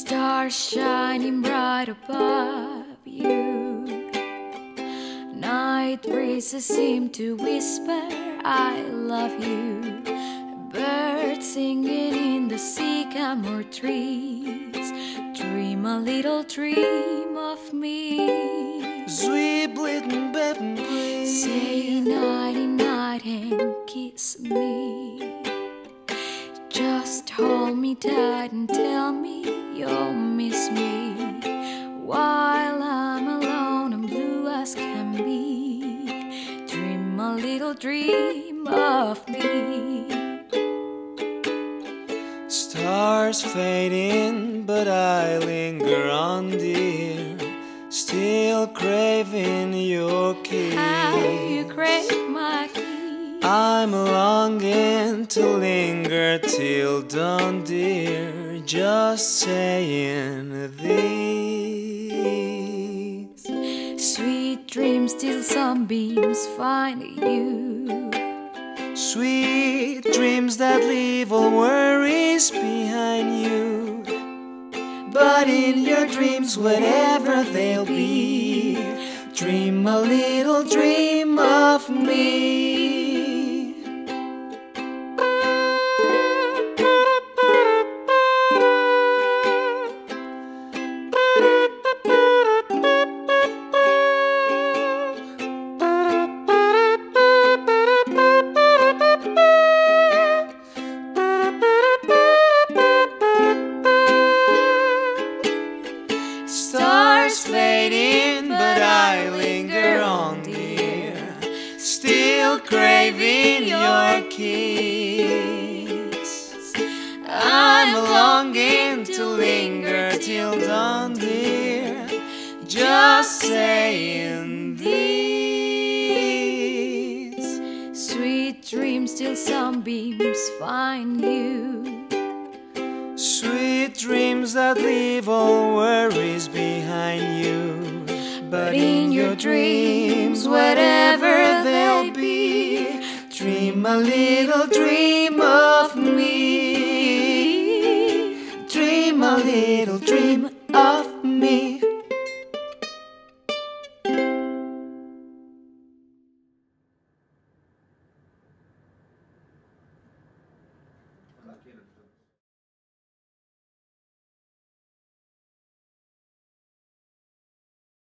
Stars shining bright above you. Night breezes seem to whisper, I love you. Birds singing in the sycamore trees. Dream a little dream of me. Sweet little baby, please. Say nighty night and kiss me. Just hold me tight and tell me you'll miss me while I'm alone and blue as can be. Dream a little dream of me. Stars fading, but I linger on, dear, still craving your kiss. How you crave my kiss. I'm longing to linger till dawn, dear, just saying this. Sweet dreams till sunbeams find you. Sweet dreams that leave all worries behind you. But in your dreams, whatever they'll be, dream a little dream of me. Stars fading, but I linger on, dear, still craving your kiss. I'm longing to linger till dawn, dear, just saying this. Sweet dreams till sunbeams find you. Sweet dreams that leave all worries behind you. But in your dreams, whatever they'll be, dream a little dream of me. Dream a little dream